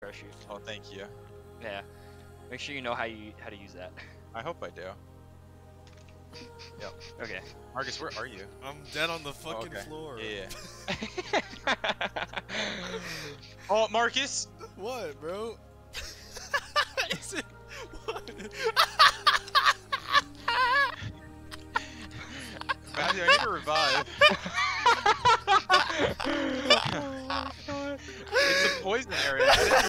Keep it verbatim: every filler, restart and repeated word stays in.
parachute. Oh, thank you. Yeah. Make sure you know how you how to use that. I hope I do. Yep. Okay. Marcus, where are you? I'm dead on the fucking oh, okay. floor. Yeah. yeah. Oh, Marcus! What, bro? Is it what? Matthew, I need to revive. Oh my god. It's a poison area.